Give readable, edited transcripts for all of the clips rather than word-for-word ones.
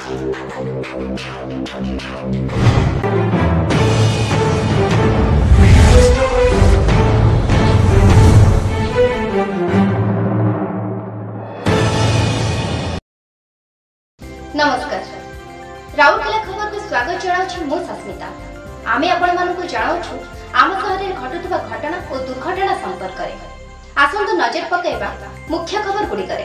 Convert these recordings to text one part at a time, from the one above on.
नमस्कार राउरकेला खबर को स्वागत जनाऊँ मु सस्मिता। आमे आपण मानकु जनाऊँ आम शहर में घटुवा घटना और दुर्घटना संपर्क में। आसंतु नजर पकेबा मुख्य खबर गुड़िकरे।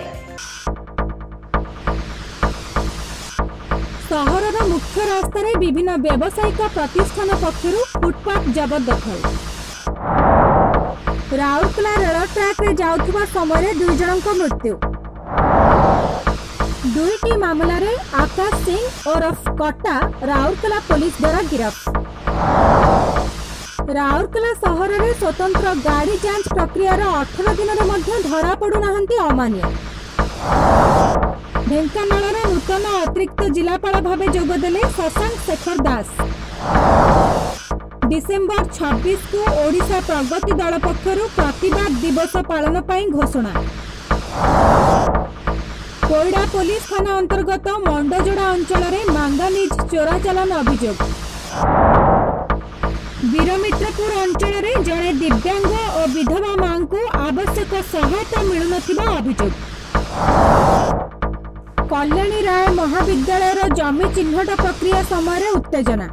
सहरर मुख्य रास्तार विभिन्न व्यावसायिक प्रतिष्ठान पक्षर फुटपाथ जबरदखल। राउरकेला रेल ट्रैक रे जाउथुवा समय 2 जनक मृत्यु। दुईटी मामला रे आकाश सिंह और कटा राउरकेला पुलिस द्वारा गिरफ्त। राउरकेला सहर में स्वतंत्र गाड़ी जांच प्रक्रिया 18 दिन में धरा पड़ुना अमान्य। ढेंकानाल नूतन अतिरिक्त जिलापाल भाव जोगदेले शशांक शेखर दास। डिसेम्बर 26 को ओडिशा प्रगति दल पक्षरु प्रतिवाद दिवस पालन पर घोषणा। कोईडा पुलिस थाना अंतर्गत मंडजोड़ा अंचल में मांगानीज चोराचालान अभियोग। वीरमित्रपुर अंचल में जड़े दिव्यांग और विधवा मां को आवश्यक सहायता मिलुनथिबा अभियोग। कल्याणी राय महाविद्यालय जमी चिन्हट प्रक्रिया समय उत्तेजना।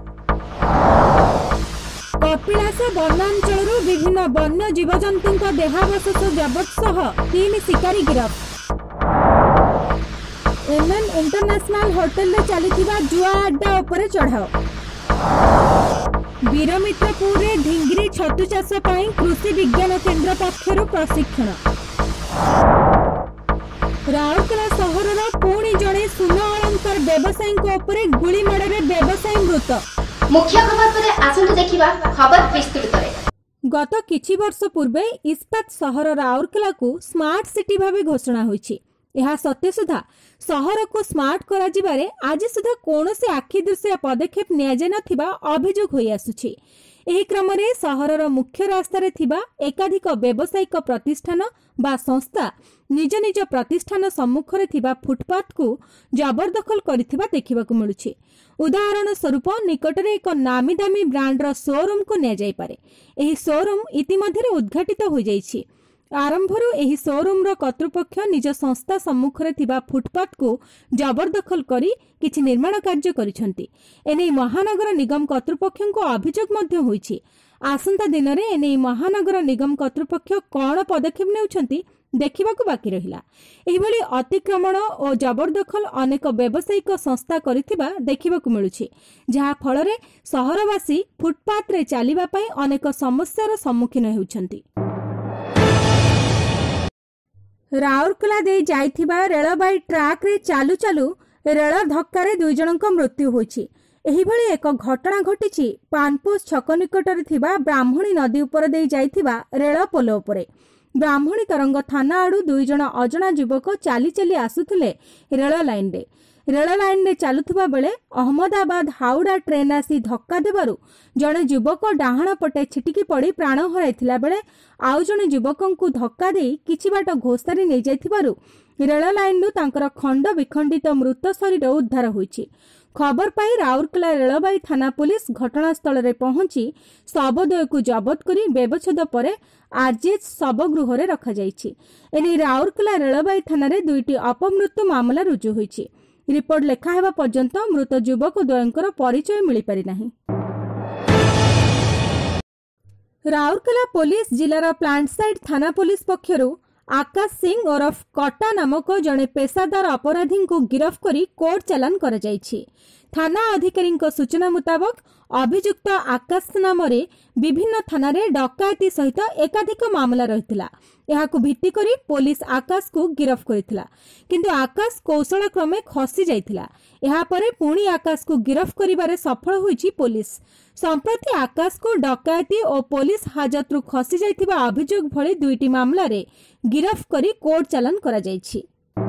कपिलास वनांचल विभिन्न वन्य जीवजंतु देहावशेष जबत सह 3 शिकारी गिरफ्त। एमएन इंटरनेशनल होटल में चलीथिबा जुआ अड्डा उपरे चढ़ाओ। वीरमित्रपुर रे ढिंगरी छतु चाष पई कृषि विज्ञान केंद्र पक्षरु प्रशिक्षण। राउरकेला सहरर पुणी जड़े सुन अलंकार व्यवसायी उपरे गुली माड़े व्यवसायी मृत। मुख्य खबर पर आसंतु देखिबा खबर विस्तृत करे। गत किछि वर्ष पूर्वे इस्पात सहर राउरकेला को स्मार्ट सिटी भावे घोषणा होईछि। यह सत्य सुधा सहर को स्मार्ट करा जिबारे आज सुधा कौनसी आखि दृश्य पदक्षेप नियाजे नथिबा अभियोग होई आसुछि। एही क्रम रे सहरर मुख्य रास्तारे थिबा एकाधिक व्यावसायिक प्रतिष्ठान बा संस्था निज निज प्रतिष्ठान सम्मुख रे थिबा फुटपाथ को जबरदखल करिथिबा देखिबाकु मिलुछि। उदाहरण स्वरूप निकटरे एक नामी दामी ब्रांडर शोरूम को निया जाई पारे। एही शोरूम इतिमध्ये उद्घाटित हो जाइछि। आरंभरू एही शोरूम रो कर्तृपक्ष निज संस्था सम्मुख रे थिबा फुटपाथ को जबरदखल करी किछि निर्माण कार्य करिसंती। एनै महानगर निगम कर्तृपक्ष को अभियोग मध्य होईछि। आसंता दिन रे एनै महानगर निगम कर्तृपक्ष कोन पदक्षेप नेउछंती देखिबाकू बाकी रहिला। एही भली अतिक्रमण और जबरदखल अनेक व्यावसायिक संस्था करिथिबा देखिबाकू मिलुछि, जहा फल रे सहरवासी फुटपाथ रे चालिबा पई अनेक समस्यार सम्मुखीन हेउछंती। राउरकेला दे जाइथिबा रेलबाई ट्रैक रे चालू चालू रेल धक्का रे 2 जनक मृत्यु होईछि। एही भली एक घटना घटिछि पानपोस छक निकटरे थिबा ब्राह्मणी नदी उपर दे जाइथिबा रेल पोल उपरे। ब्राह्मणी तरंग थाना आडू 2 जण अजणा युवक चाली चाली आसुथिले रेल लाइन रे चालुथिबा बेले अहमदाबाद हावड़ा ट्रेन आसी धक्का देबारु जणे युवक डाहाण पटे छिटिकी पड़ी प्राण हराइथिला बेले आउ जणे युवकंकु धक्का देई किछि बाट घोषारी नै जाइथिबारु रेल लाइन रु तांकर खंड विखंडित मृत शरीर उद्धार होईछि। खबर पाई राउरकेला रेलबाई थाना पुलिस घटनास्थल रे पहुंची शवदेह को जबत करी व्यवच्छेद परे आरजीएच शवगृह रे रखा जाइछि। एने राउरकेला रेलबाई थाना रे 2टी अपमृत्यु मामला रुजु होईछि। रिपोर्ट लेखा हेबा पर्यंत मृत युवक द्वयंकर परिचय मिली पारि नाही। राउरकेला पुलिस जिलार प्लांट साइड थाना पुलिस पक्षरु आकाश सिंह ओरफ कटा नामक जड़े पेशादार अपराधी को गिरफ्त करी कोर्ट चालान कर जाइछि। थाना अधिकारी सूचना मुताबक अभियुक्त आकाश नाम विभिन्न थाना रे डकायती सहित एकाधिक मामला रहिथिला। एहाकु भित्ति करी पुलिस आकाश को गिरफ्त करिथिला, किंतु आकाश कौशल क्रमे खसी जाइथिला। एहा परे पुणी आकाश को गिरफ्त करिबारे सफल होईछि पुलिस। संप्रति आकाश को डकायती और पुलिस हाजत रु खसी जाइथिबा अभियोग भली 2टी मामला रे गिरफ्त करी कोर्ट चालान करा जाइछि।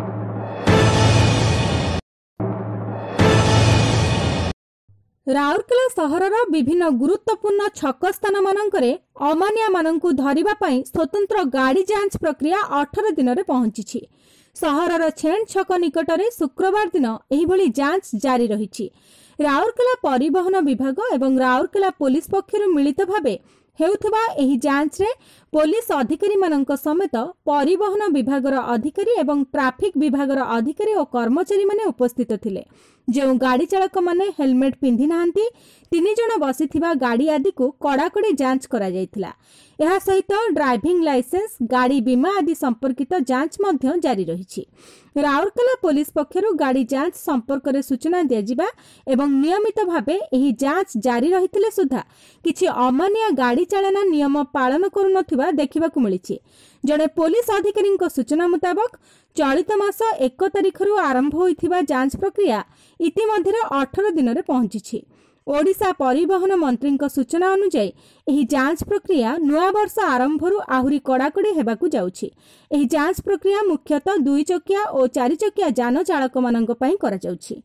राउरकेला सहरर विभिन्न गुरुत्वपूर्ण छक स्थान मानकरे अमानिया मानंकु धरिबा पई स्वतंत्र गाड़ी जांच प्रक्रिया 18 दिन रे पहुंची। सहरर छेण छक निकटरे शुक्रवार दिन एहिभଳି जांच जारी रहिछि। राउरकेला परिवहन विभाग एवं राउरकेला पुलिस पक्षरु मिलित भावे हेउथबा एही जांच रे पुलिस अधिकारी मानक समेत परिवहन विभागर अधिकारी एवं ट्राफिक विभागर अधिकारी और कर्मचारी माने उपस्थित थिले। जो गाड़ी चालक माने हेलमेट पिंधि नाहंती 3 जण बसिथिबा गाड़ी आदि को कड़ाकड़ी जांच करा जायथिला। एहा सहित ड्राइविंग लाइसेंस गाड़ी बीमा आदि संपर्कित जांच मध्य जारी रहिछि। राउरकेला पुलिस पक्षरु गाड़ी जांच संपर्क रे सूचना दियाजिबा एवं नियमित भावे एही जांच जारी रहिथिले सुधा किछि अमान्य गाड़ी चालना नियम पालन करुनथिबा देखिबाकु मिलिछि। जड़े पुलिस अधिकारी सूचना मुताबक चलित मास 1 तारिखरु आरंभ होइथिबा जांच प्रक्रिया इतिमध्ये 18 दिन रे पहुंचिछि। ओडिशा परिवहन मंत्री सूचना अनुसार एही जांच प्रक्रिया नया वर्ष आरंभरू आहुरी कड़ाकड़ी हेबाकू जाउछि। एही जांच प्रक्रिया मुख्यतः 2 चकिया और 4 चकिया जान चालक मानक पई करा जाउछि।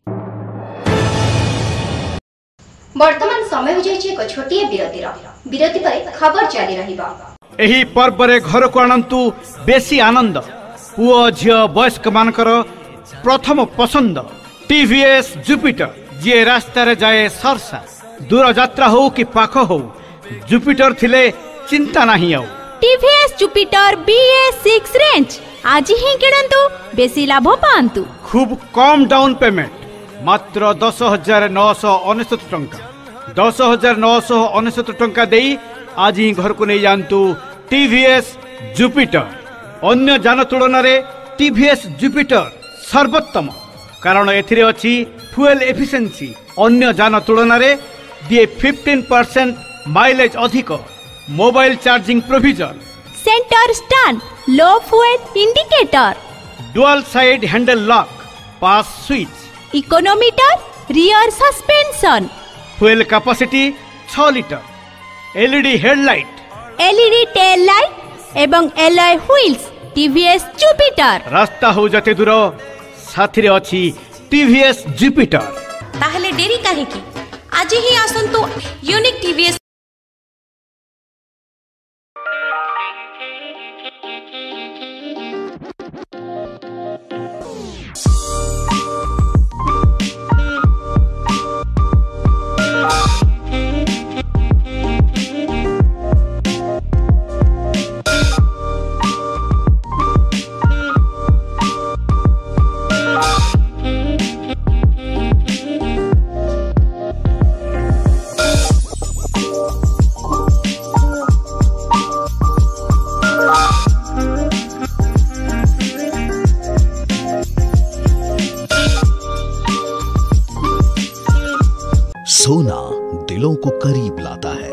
वर्तमान समय हो जाइछि एक छोटिए विरति पर खबर जारी रहिबा। एही पर्व रे घर को आनंतु बेसी आनंद पुओ झियो वयस्क मानकर प्रथम पसंद टीवीएस जुपिटर जे रास्ता रे जाए सरसा दूर यात्रा हो कि पाख हो जुपिटर थिले चिंता नहीं आउ। टीवीएस जुपिटर BA6 रेंज आज ही किणंतु बेसी लाभ पांतु। खूब कम डाउन पेमेंट मात्र 10,999 टंका 10,999 टंका देई आज ही घर को नहीं जानतु टीवीएस जुपिटर। अन्य जान तुलन रे टीवीएस जुपिटर सर्वोत्तम कारण एथिरे अछि फ्यूएल एफिशिएंसी अन्य जान तुलन रे दिए 15% माइलेज अधिक mobile charging provision centre stand low fuel indicator dual side handle lock pass switch econometer rear suspension fuel capacity 6 litre LED headlight LED tail light एवं एलॉय व्हील्स टीवीएस जुपिटर रास्ता हो जते दूर साथी रे अछि टीवीएस जुपिटर। ताहले देरी काहे की आज ही आसंतु यूनिक टीवीएस। सोना दिलों को करीब लाता है।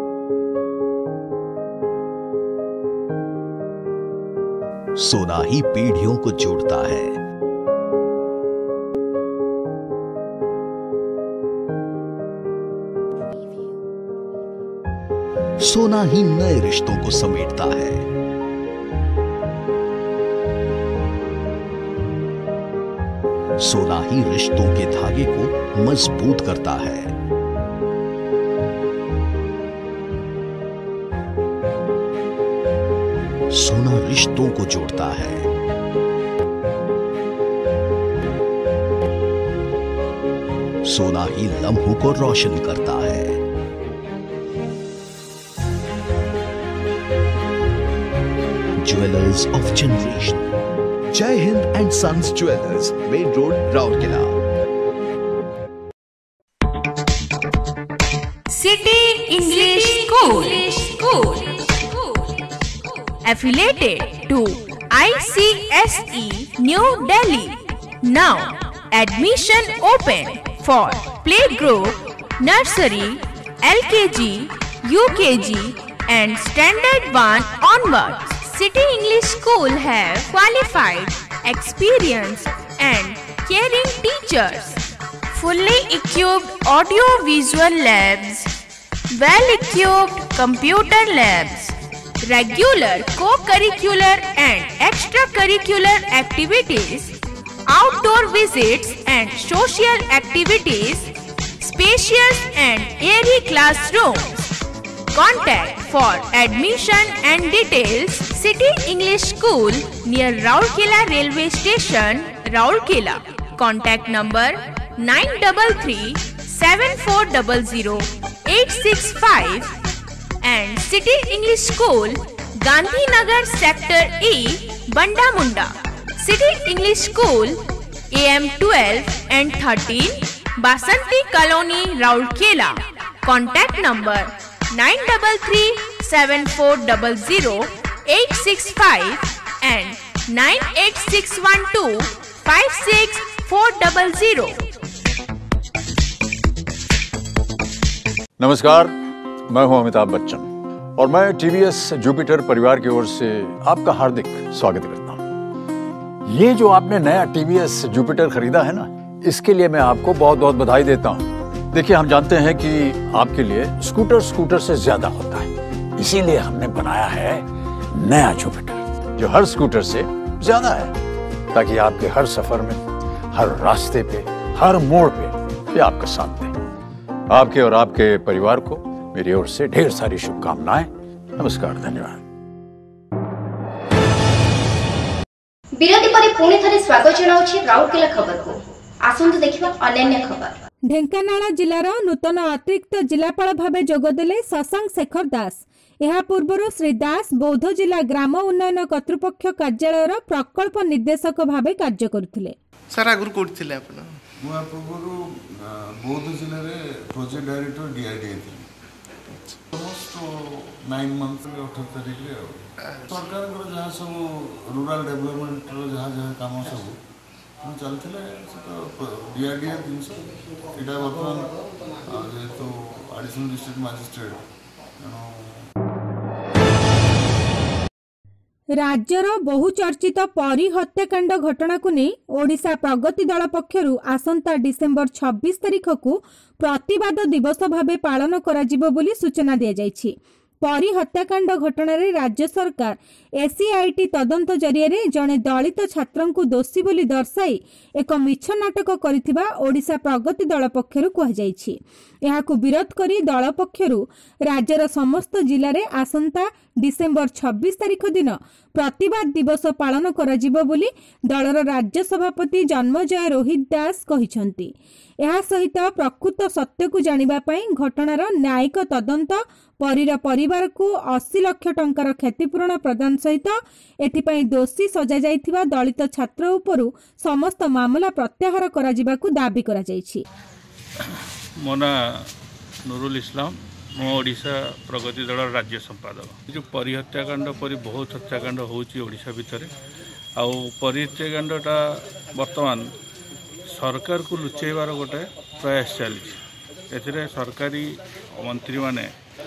सोना ही पीढ़ियों को जोड़ता है। सोना ही नए रिश्तों को समेटता है। सोना ही रिश्तों के धागे को मजबूत करता है। सोना रिश्तों को जोड़ता है। सोना ही लम्हों को रोशन करता है। Jewellers of generation Jai Hind and sons jewellers, main road, Rourkela. City English school affiliated to ICSE New Delhi. Now admission open for playgroup, nursery, LKG, UKG and standard 1 onwards. City English School have qualified, experienced and caring teachers, fully equipped audio-visual labs, well-equipped computer labs, regular co-curricular and extracurricular activities, outdoor visits and social activities, spacious and airy classrooms. Contact for admission and details City English School near Rourkela Railway Station, Rourkela. Contact number 9374000865 and City English School, Gandhinagar Sector E, Bandamunda. City English School, AM 12 and 13, Basanti Colony, Rourkela. Contact number 9374000865 and 986125640. नमस्कार, मैं हूं अमिताभ बच्चन और मैं TVS Jupiter परिवार की ओर से आपका हार्दिक स्वागत करता हूं। ये जो आपने नया टीवीएस जुपिटर खरीदा है ना, इसके लिए मैं आपको बहुत बहुत बधाई देता हूं। देखिए, हम जानते हैं कि आपके लिए स्कूटर से ज्यादा होता है, इसीलिए हमने बनाया है नया जुपिटर जो हर स्कूटर से ज्यादा है, ताकि आपके हर सफर में, हर रास्ते पे, हर मोड़ पे ये आपका साथ दे। आपके और आपके परिवार को मेरी ओर से ढेर सारी शुभकामनाएं। नमस्कार, धन्यवाद। विरति पर पुणी थरे स्वागत जनाउछि राउरकेला खबर को। आसंतु देखिबा अन्य खबर। ढेंकानाल जिलार नूतन अतिरिक्त जिलापाल भाव जोगदेले शशांक शेखर दास। यह पूर्व श्री दास बौद्ध जिला ग्राम उन्नयन कर्तृपक्ष कार्यालय प्रकल्प निर्देशक भाव कार्य करुथिले। सर आगुर कोठी थिले आपण मुआ पूर्व बौद्ध जिले रे प्रोजेक्ट डायरेक्टर डीआईडी थी ऑलमोस्ट 9 मंथ 18 तारिख रे सरकार को जहां सब रूरल डेवलपमेंट रो जहां काम सब चलथिले तो डीआईडी जिंस एटा वर्तमान जेतो एडिशनल डिस्ट्रिक्ट मजिस्ट्रेट राज्यर बहुचर्चित परी हत्याकांड घटना को नहीं ओडिशा प्रगति दल पक्षरु आसंता डिसेंबर 26 तारिख को प्रतिवाद दिवस भावे पालन कराजिबो बोली सूचना दिया जायछि। परी हत्याकांड घटना रे राज्य सरकार एसीआईटी तदंत जरिए जड़े दलित छात्र को दोषी बोली दर्शाई एक मिछ नाटक करिथिबा ओडिशा प्रगति दल पक्षरु कहुଯାଇଛି। एहाकु विरोध करी दल पक्षरु राज्यर समस्त जिले में आसंता डिसेंबर 26 तारिख दिन प्रतिवाद दिवस पालन कराजिबो बोली दलर राज्य सभापति जन्मजय रोहित दास कहिसंती। एहा सहित प्रकृत सत्य को जानिबा पई घटनार न्यायिक तदंत परीर परिवार को 80 लाख टंकार क्षतिपूरण प्रदान सहित एथिपाई दोषी सजा जाइथिबा दलित छात्र उपरु समस्त मामला प्रत्याहार कराजिबाकू दाबी करा जाइछि। मोना नूरुल इस्लाम, मो ओडिशा प्रगति दल राज्य संपादक। जो परी हत्याकांड परी बहुत हत्याकांड होउछि ओडिशा भितर आउ परी हत्याकांडटा वर्तमान सरकार को लुचेबार गोटे प्रयास चली। एथिरे सरकारी मंत्री माने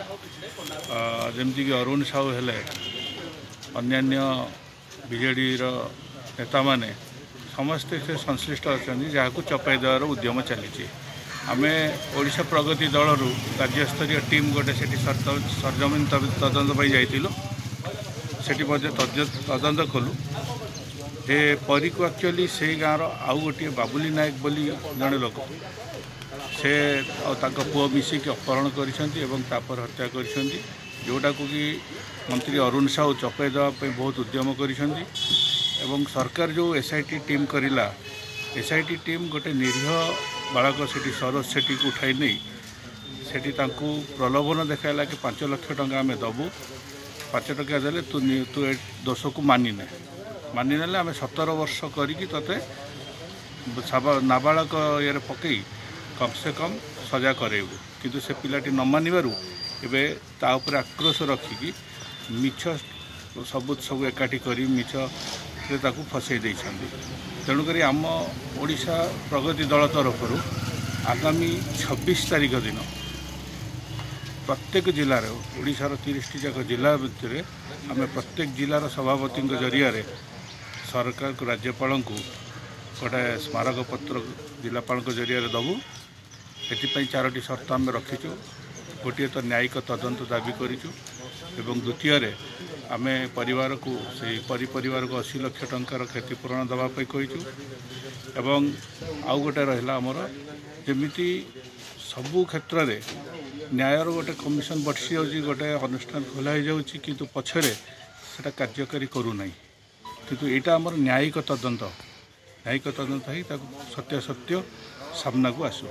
जमती अरुण साहू हेले अन्यान्य बीजेडी नेता माने समस्ते से संश्लिष्ट अच्छा जहाँ को चपाई देवार उद्यम चली। आमे ओडिशा प्रगति दल राज्यस्तरीय टीम गोटे से सरजमीन तदंत जाइलु से तदंत कलु ए परी को एक्चुअली से गाँव आउ गोटे बाबुली नायक बोली जड़े लोक से पुओ मिसिक अपहरण कर हत्या कर जोटा को कि मंत्री अरुण साहू चपाई देवाई बहुत उद्यम कर सरकार जो एसआईटी टीम करिला एसआईटी टीम गोटे निरीह बालक से सरोज सेठी को उठाई नहीं से प्रलोभन देखाला कि 5 लाख टंका आम दबू 5 टका देले तू ए दोष को मानिने आम 17 वर्ष करी ते नाबालक ये पकई कम से कम सजा करेबू किंतु से पिलाटी न मानवर एवं तापर आक्रोश रखिकी मिछ सबूत सब एकाठी कर मिछ से फसई देइछन्ती। तेणुक आम ओडिशा प्रगति दल तरफ आगामी 26 तारिख दिन प्रत्येक जिलार ओडिशार 30 जाक जिला भितर आम प्रत्येक जिलार सभापति जरिया सरकार को राज्यपाल को गोटे स्मारक पत्र जिलापाल जरिया दबू। एपाई 4टी शर्त आम रखीचु। गोटे तो न्यायिक तदंत दाबी करूँ एवं द्वितीय आम परिवार को से परिवार को 80 लाख टंकार क्षतिपूरण दवाई कहीचु एवं आउ गोटे रहा आमर जमीती सबू क्षेत्र में न्यायर गोटे कमिशन बसी जाऊँगी गोटे अनुष्ठान खोल हो जाऊँगी किंतु पछरे सेटा कार्यकारी करूना किंतु यहाँ आम न्यायिक तदंत ही सत्य सत्य सामना को आसू।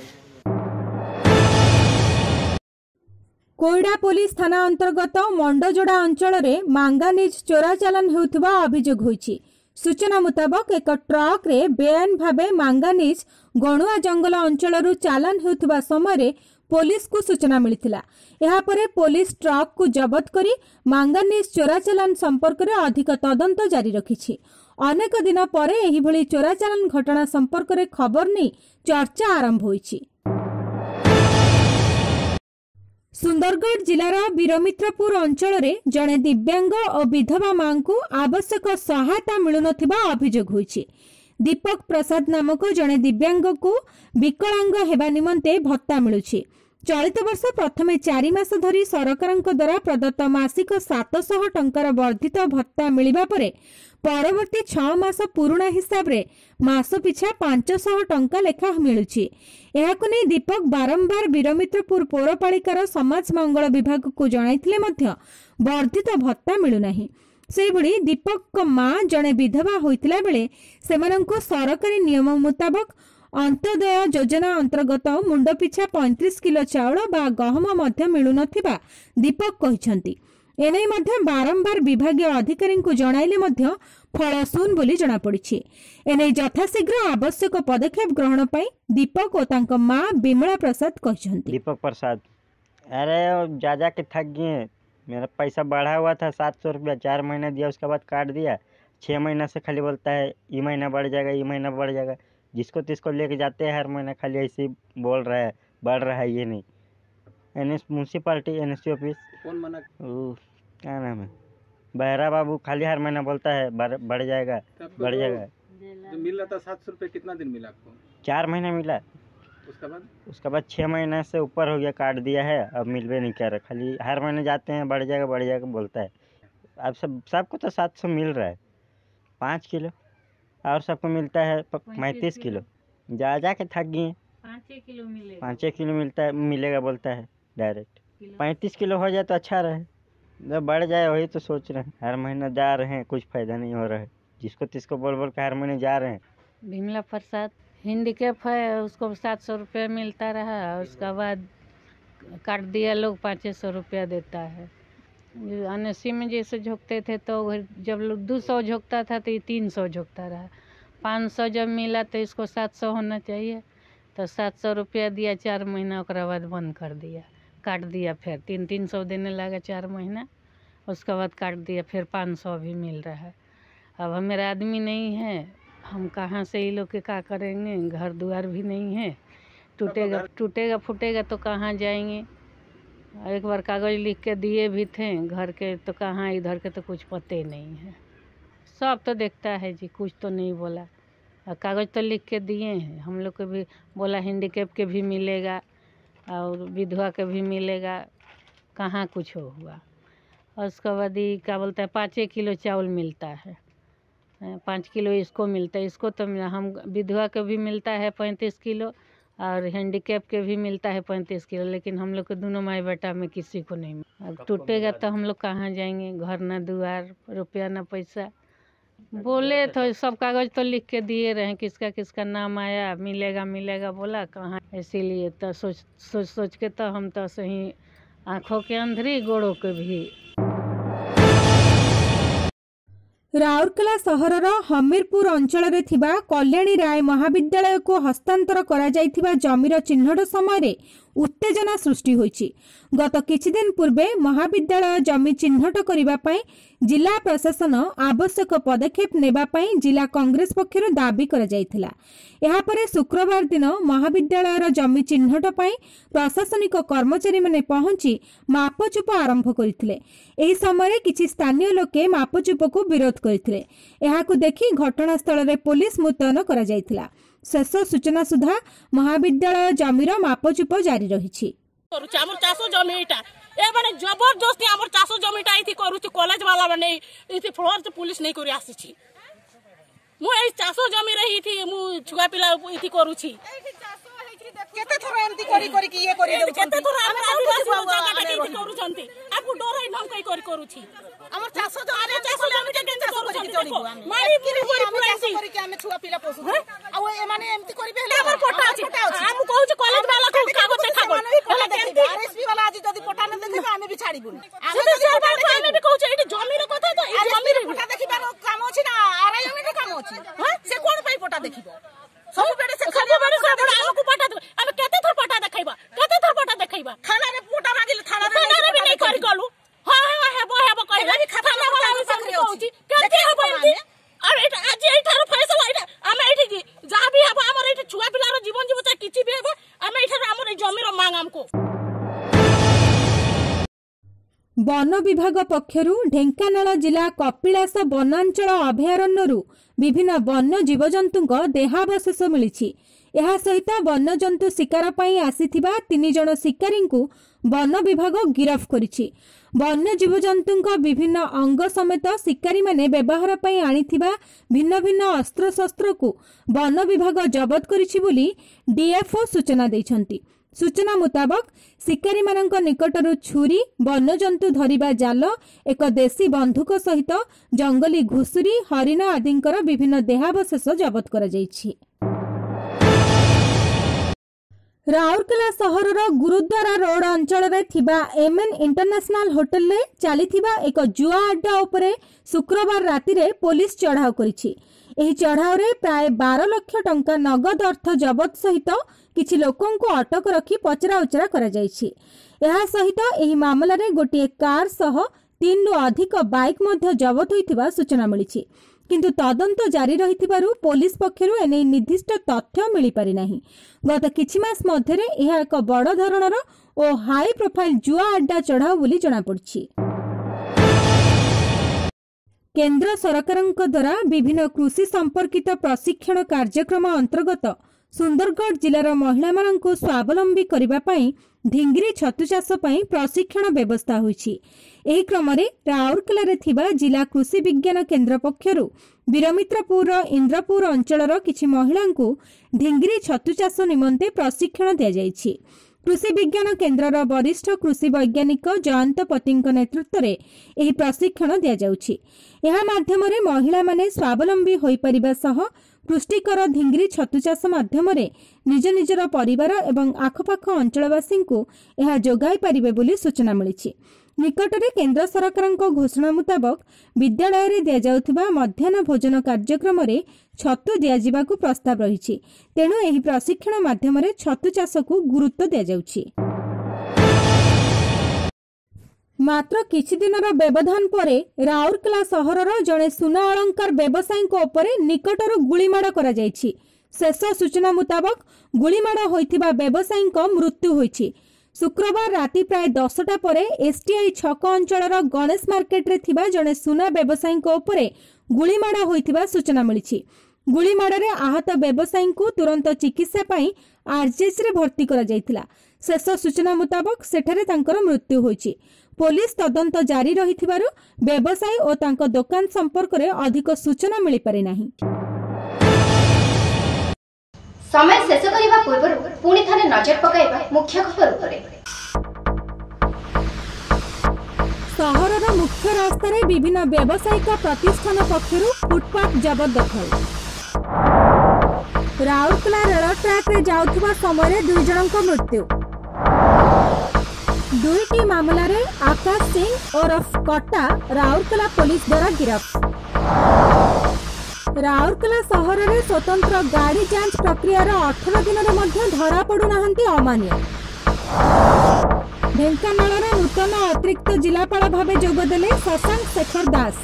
कोईडा पुलिस थाना अंतर्गत मंडजोड़ा अंचल में मांगानिज चोराचालान होउथिबा अभियोग होईछि। सूचना मुताबक एक ट्रक रे बेआईन भावे मांगानिज गणुआ जंगल अंचल चालान होउथिबा समय पुलिस को सूचना मिलिथिला। एहा परे पुलिस ट्रक को जबत करी मांगानिज चोराचालान संपर्क में अधिक तदंत जारी रखिछि। अनेक दिन परे एही भली चोराचालान घटना संपर्क में खबर नहीं चर्चा आरंभ होईछि। सुंदरगढ़ जिलार वीरमित्रपुर अंचल में जड़े दिव्यांग और विधवा मां को आवश्यक सहायता मिलुनथिबा अभियोग होईछि। दीपक प्रसाद नामक जड़े दिव्यांग को विकलांग हेबा निमंते भत्ता मिलुछि। चलित वर्ष प्रथमे 4 मास धरी सरकारक द्वारा प्रदत्त मासिक 700 टंकार वर्धित भत्ता मिलिबा परे परवर्ती 6 मास पुराणा हिसाब रे मास पिछा 500 टंका लेखा मिलुछि। एहाकु नै दीपक बारंबार वीरमित्रपुर पौरपालिकार समाज मंगल विभाग को जणाइथिले मध्य वर्धित भत्ता मिलुनाही। सेहिभଳି दीपक मां जणे विधवा होइतिला बेले सेमानंको सरकारी नियम मुताबक अंत्योदय योजना अंतर्गत मुंड पिछा 35 किलो चाउल बा गहम मध्य मिलुनथिबा दीपक कहिसंती। एनै मध्य बारंबार विभागीय अधिकारी को जणाइले मध्य फल शून बोली जना पड़िछि। एनै यथाशीघ्र आवश्यक पदक्षेप ग्रहण पई दीपक और तांको मां बिमला प्रसाद कहिसंती। दीपक प्रसाद, अरे जा के थक गए, मेरा पैसा बढ़ा हुआ था 700 रुपया, 4 महीना दिया, उसके बाद काट दिया। 6 महीना से खाली बोलता है ये महीना बढ़ जाएगा, ये महीना बढ़ जाएगा। जिसको तिसको लेके जाते हैं हर महीना खाली ऐसे ही बोल रहा है, बढ़ रहा है। ये नहीं म्यूनसिपालिटी NSC ऑफिस कौन मना, क्या नाम है, बहरा बाबू, खाली हर महीना बोलता है बढ़ जाएगा बढ़ जाएगा। जो मिल रहा था 700 रुपये, कितना दिन मिला आपको? 4 महीना मिला। उसके बाद 6 महीना से ऊपर हो गया, काट दिया है, अब मिलवे नहीं कर रहा। खाली हर महीने जाते हैं बढ़ जाएगा बोलता है। अब सबको तो 700 मिल रहा है, 5 किलो, और सबको मिलता है 35 किलो। जा के थक गए। 5 किलो मिलेगा बोलता है डायरेक्ट। 35 किलो हो जाए तो अच्छा रहे, जब बढ़ जाए वही तो सोच रहे हैं। हर महीना जा रहे हैं, कुछ फायदा नहीं हो रहा है। जिसको तिसको बोल के हर महीने जा रहे हैं। बिमला प्रसाद हैंडीकैप है, उसको 700 रुपया मिलता रहा, उसके बाद काट दिया लोग 500 रुपया देता है। NSC में जैसे झोंकते थे तो जब लोग 200 झोंकता था तो ये 300 झोंकता रहा। 500 जब मिला तो इसको 700 होना चाहिए, तो 700 रुपया दिया 4 महीना, उसके बाद बंद कर दिया, काट दिया। फिर 300 देने लगा 4 महीना, उसके बाद काट दिया। फिर 500 भी मिल रहा है। अब हमारा आदमी नहीं है, हम कहाँ से ये लोग के क्या करेंगे, घर द्वार भी नहीं है। टूटेगा फूटेगा तो कहाँ जाएंगे। एक बार कागज़ लिख के दिए भी थे घर के, तो कहाँ इधर के तो कुछ पते नहीं है। सब तो देखता है जी, कुछ तो नहीं बोला। कागज़ तो लिख के दिए हैं, हम लोग को भी बोला हैंडीकैप के भी मिलेगा और विधवा के भी मिलेगा, कहाँ कुछ हुआ। और उसके बाद ये क्या बोलता है 5 किलो चावल मिलता है, 5 किलो इसको मिलता है। इसको तो हम विधवा के भी मिलता है 35 किलो और हैंडीकैप के भी मिलता है 35 किलो, लेकिन हम लोग को दोनों माई बेटा में किसी को नहीं मिला। अब टूटेगा तो हम लोग कहाँ जाएंगे, घर ना दुआर, रुपया ना पैसा। बोले तो सब कागज़ तो लिख के दिए रहे, किसका किसका नाम आया, मिलेगा बोला, कहाँ। इसीलिए तो सोच के तो हम तो सही आँखों के अंधेरी, गोड़ों के भी। राउरकेला सहरर हमीरपुर अंचल में थिबा कल्याणी राय महाविद्यालय को हस्तांतर करा जायथिबा जमीर चिन्हट समय उत्तेजना सृष्टि होईछि। गत किछि दिन पूर्वे महाविद्यालय जमी चिन्हट करिबा पई जिला प्रशासन आवश्यक पदक्षेप नेबा पई जिला कांग्रेस पक्षरु दाबी करा जायथिला। एहा परे शुक्रवार दिन महाविद्यालयर जमी चिन्हट पई प्रशासनिक कर्मचारी माने पहुंची मापचुप आरंभ करथिले। एही समय किछि स्थानीय लोके मापचुप को विरोध करथिले। एहाकु देखि घटनास्थल रे पुलिस मुतयन करा जायथिला। शेष सूचना सुधा महाविद्यालय जमीर मापचुप जारी रही। हमर चासो जमीटा ए माने जबरदस्ती हमर चासो जमीटा इथि करूची, कॉलेज वाला माने इथि फ्लोर से पुलिस नहीं करी आसीची। मु ए चासो जमी रही थी, मु छुआ पिला इथि करूची। केते थोर एमती करी कि ये करी दउ केते थोर आदिवासी जगह इथि करूछंती। आपको डर है हम कई करूची। हमर चासो जमी ଚଳିବୁ ଆମେ ମାରି ପୁରି ପୁରି ଆମେ ଚାଷ କରିକି ଆମେ ଛୁଆ ପିଲା ପୋଷୁ ଆଉ ଏମାନେ ଏମିତି କରିବେ ହେଲେ ଆମର ପଟା ଅଛି ମୁଁ କହୁଛି କଲେଜ ବାଲା କୁ କାଗଜ ଦେଖାବ ହେଲେ କେମିତି ଆରଏସପି ବାଲା ଆଜି ଯଦି ପଟା ନ ଦେଖିବେ ଆମେ ବି ଛାଡ଼ିବୁନି ଆମେ ବି କହୁଛୁ ଏଇଠି ଜମିର କଥା ତ ଏଇ ଜମିର ପଟା ଦେଖିବାର କାମ ଅଛି ନା ଆରଆଇଏମର କାମ ଅଛି ସେ କୋଣ ପାଇଁ ପଟା ଦେଖିବ ସବୁବେଳେ ସେ ସବୁବେଳେ ଆମକୁ ପଟା ଆମେ କେତେ ଥର ପଟା ଦେଖାଇବା ଥାନାରେ ପଟା ମାଗିଲେ ଥାନାରେ ବି ନେଇ କରି ଗଲୁ ହେବ କହିଲେ ଥାନା ବାଲା ବି ସେମିତି କହୁଛି କେମିତି ହେବ ଏମିତି ଆଉ ଏଇଟା ଆଜି ଏଇଠାରୁ ଫଇସଲା ଏଇଟା ଆମେ ଏଇଠି ଯାହା ବି ହେବ ଆମର ଏଇଠି ଛୁଆ ପିଲାର ଜୀବନ ଯିବ ଚାहे କିଛି ବି ହେବ ଆମେ ଏଇଠାରୁ ଆମର ଏଇ ଜମିର ମାଙ୍ଗ ଆମକୁ। वन विभाग पक्षरु ढेंकानाल जिला कपिलास वनांचल अभयारण्यरू विभिन्न वन्य जीवजंतुଙ୍କ देहावशेष मिलिछि। ଏହା ସହିତ ବନ୍ୟଜନ୍ତୁ ଶିକାର ପାଇଁ ଆସିଥିବା 3 ଜଣ ଶିକାରୀଙ୍କୁ ବନ ବିଭାଗ ଗିରଫ କରିଛି। ବନ୍ୟ ଜୀବଜନ୍ତୁଙ୍କ ବିଭିନ୍ନ ଅଙ୍ଗ ସମେତ ଶିକାରୀମାନେ ବ୍ୟବହାର ପାଇଁ ଆଣିଥିବା ଭିନ୍ନ ଭିନ୍ନ ଅସ୍ତ୍ରଶସ୍ତ୍ରକୁ ବନ ବିଭାଗ ଜବତ କରିଛି ବୋଲି ଡିଏଫଓ ସୂଚନା ଦେଇଛନ୍ତି। सूचना मुताबक शिकारी मानक निकटरू छुरी वन्यजंतु धरिबा जाल एक देशी बंधुक सहित जंगली घुसुरी हरिण आदिंकर विभिन्न देहावशेष जबत करा जायछि। राउरकेला सहरर गुरुद्वारा रोड अंचल एमएन इंटरनेशनल होटल रे चलीथिबा एक जुआ अड्डा उपरे शुक्रवार राति रे पुलिस चढ़ाव करिछि। एही चढ़ाव रे प्राय 12 लाख टंका नगद अर्थ जबत सहित किछि लोकों को अटक रखी पचरा उचरा करा जायछि। एहा सहित एही मामला रे गोटिए कार सह 3 रु अधिक बाइक मध्य जबत होइथिबा सूचना मिलिछि। किंतु तदंत जारी रहिथिबारु पुलिस पक्षरु एनै निर्दिष्ट तथ्य मिलि पारि नाही। गत किछि मास मध्य रे एहा एक बड़ धरणर ओ हाई प्रोफाइल जुआ अड्डा चढ़ाव बोली जणा पड़छि। केंद्र सरकारक द्वारा विभिन्न कृषि संपर्कित प्रशिक्षण कार्यक्रम अंतर्गत सुंदरगढ़ जिलार महिला मानक स्वावलंबी करने पाई ढिंगिरी छतु चाष पाई प्रशिक्षण व्यवस्था होइछि। एही क्रम रे राउरकेला थिबा जिला कृषि विज्ञान केंद्र पक्षरु वीरमित्रपुर इंद्रपुर अंचलर किछि महिलांकु ढिंगिरी छतु चाष निमंते प्रशिक्षण दिया जायछि। कृषि विज्ञान केन्द्रर वरिष्ठ कृषि वैज्ञानिक जयंत पतिଙ୍କ नेतृत्व एही प्रशिक्षण दिया जाउछि। एहा माध्यमरे महिला माने स्वावलंबी होई परिबा सह पुष्टिकर ढिंगिरी छतु चाष माध्यमरे निज निजर परिवार एवं आखपाख अंचलवासी को एहा जोगाई पारिबे बोली सूचना मिलिछि। निकटरे केंद्र सरकारक घोषणा मुताबक विद्यालय रे दिया जाउथिबा मध्याह्न भोजन कार्यक्रम रे छतु दिया जिबाकु प्रस्ताव रहिछि। तेणु एही प्रशिक्षण माध्यमरे छतु चाष को गुरुत्व दिया जाउछि। मात्र किछि दिनर व्यवधान परे राउरकेला सहरर जणे सुना अलंकार व्यवसायी उपरे निकटरू गुलीमाड़ करा जायछि। शेष सूचना मुताबक गुलीमाड़ होइथिबा व्यवसायी मृत्यु होइछि। शुक्रवार राति प्राय 10टा परे एसटीआई छक अंचलर गणेश मार्केट रे थिबा जणे सुना व्यवसायी उपरे गुलीमाड़ होइथिबा सूचना मिलिछि। गुलीमाड़ रे आहत व्यवसायी को तुरंत चिकित्सा पाई आरजीएच रे भर्ती करा जायथिला। शेष सूचना मुताबक सेठारे तांकर मृत्यु होइछि। पुलिस तदंत जारी रहिथिबारु व्यवसायी और तांको दुकान संपर्क रे अधिक सूचना मिलि पारि नाही। समय शेष करिबा पूर्व पुणी थाने नजर पकाइबा मुख्य खबर उपरे। सहरर मुख्य रास्ता रे विभिन्न व्यावसायिक प्रतिष्ठान पक्षरु फुटपाथ जबरदखल। राउरकेला रेल ट्रैक रे जाउथुबा समय 2 जनक मृत्यु। दुईटी मामला रे आकाश सिंह और कटा राउरकेला पुलिस द्वारा गिरफ। राउरकेला सहर रे स्वतंत्र गाड़ी जांच प्रक्रिया 18 दिन धरा पड़ू नाहंती अमान्य। ढेंकानाल नूतन अतिरिक्त जिलापाल भावे जोगदेले शशांक शेखर दास।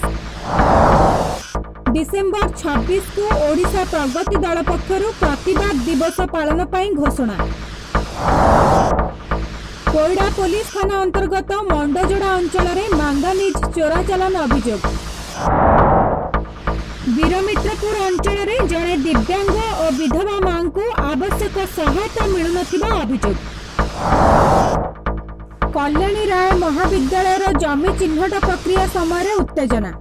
डिसेम्बर 26 को ओडिशा प्रगति दल पक्षरु प्रतिवाद दिवस पालन पाई घोषणा। कोईडा पुलिस थाना अंतर्गत मंडजोड़ा अंचल में मांगानीज चोराचालान अभियोग। वीरमित्रपुर अंचल में जड़े दिव्यांग और विधवा मां को आवश्यक सहायता मिलुनथिबा अभियोग। कल्याणी राय महाविद्यालय जमी चिन्हट प्रक्रिया समय उत्तेजना।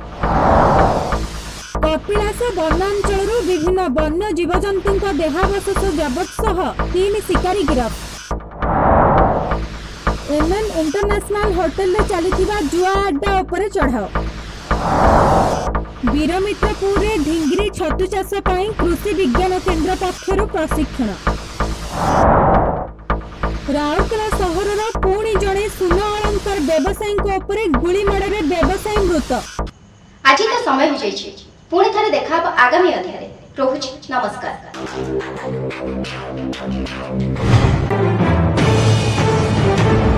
कपिलास वनांचल विभिन्न वन्य जीवजंतु देहावशेष जबत सह 3 शिकारी गिरफ। एमएन इंटरनेशनल होटल रे चलीथिबा जुआ अड्डा उपरे चढ़ाव। वीरमित्रपुर रे ढिंगरी छतु चाष पाई कृषि विज्ञान केंद्र पक्षरु प्रशिक्षण। राउरकेला सहरर पुणी जड़े सुन अलंकार व्यवसायी उपरे गुली माड़े व्यवसायी मृत। आज तो समय हो जाइए, पुणी थे देखा आगामी अध्याय। रोहुची, नमस्कार।